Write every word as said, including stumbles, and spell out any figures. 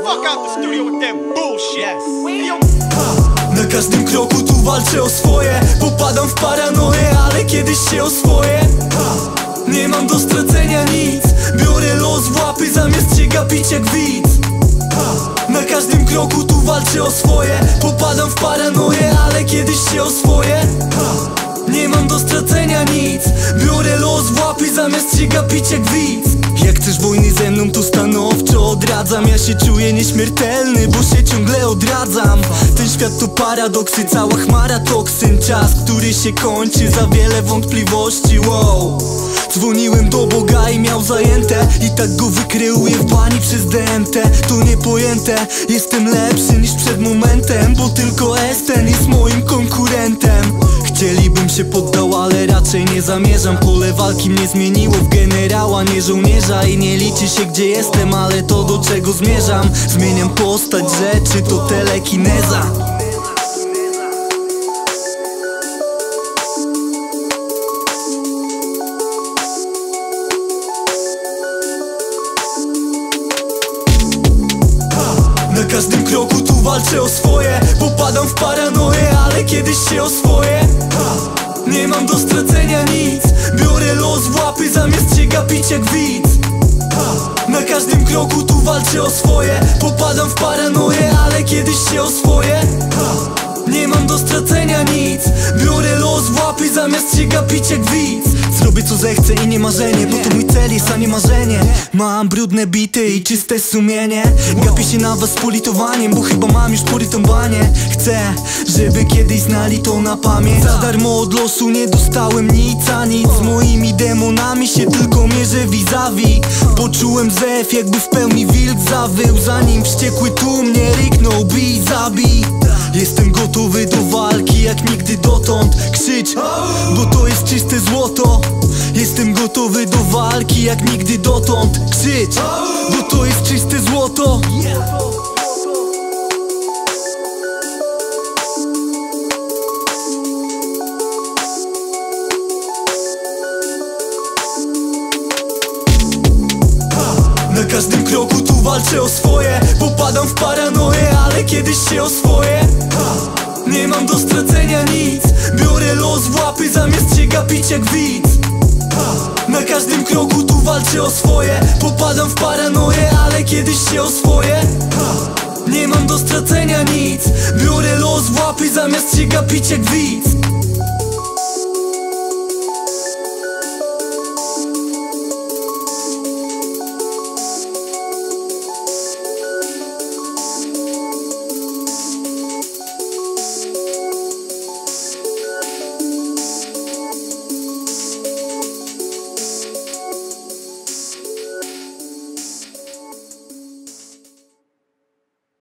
fuck out the studio with that bullshit. Na każdym kroku tu walczę o swoje. Popadam w paranoję, ale kiedyś się oswoję. Nie mam do stracenia nic. Biorę los w łapy, zamiast się gapić jak widz. Na każdym kroku tu walczę o swoje. Popadam w paranoję, ale kiedyś się oswoję. Nie mam do stracenia nic. Biorę los w łapy, zamiast się gapić jak widz. Jak chcesz wojny ze mną, to stanowczo odradzam. Ja się czuję nieśmiertelny, bo się ciągle odradzam. Ten świat to paradoksy, cała chmara toksyn. Czas, który się kończy, za wiele wątpliwości, wow. Dzwoniłem do Boga i miał zajęte, i tak go wykreuję w bani przez D M T. To niepojęte, jestem lepszy niż przed momentem, bo tylko Esten jest moim konkurentem. Chcielibym się poddał, ale raczej nie zamierzam. Pole walki mnie zmieniło w generała, nie żołnierza. I nie liczy się gdzie jestem, ale to do czego zmierzam. Zmieniam postać rzeczy, to telekineza. Na każdym kroku tu walczę o swoje. Popadam w paranoję, ale kiedyś się oswoję. Nie mam do stracenia nic. Biorę los w łapy, zamiast się gapić jak widz. Na każdym kroku tu walczę o swoje. Popadam w paranoję, ale kiedyś się oswoję. Nie mam do stracenia nic. Biorę los w łapy, zamiast się gapić jak widz. Zrobię co zechcę i nie marzenie, bo to mój cel jest, a nie marzenie. Mam brudne bity i czyste sumienie. Gapię się na was z politowaniem, bo chyba mam już porytąbanie. Chcę, żeby kiedyś znali to na pamięć. Za darmo od losu nie dostałem nic, a nic. Z moimi demonami się tylko mierzę vis-a-vis. Poczułem zew, jakby w pełni wilk zawył, zanim wściekły tłum mnie ryknął: bij, zabij. Jestem gotowy do walki jak nigdy dotąd. Krzycz, bo to jest czyste złoto. Jestem gotowy do walki jak nigdy dotąd. Krzycz, bo to jest czyste złoto. Na każdym kroku tu walczę o swoje. Popadam w paranoję, ale kiedyś się oswoję. Nie mam do stracenia nic. Biorę los w łapy, zamiast się gapić jak widz. Na każdym kroku tu walczę o swoje. Popadam w paranoję, ale kiedyś się oswoję. Nie mam do stracenia nic. Biorę los w łapy, zamiast się gapić jak widz.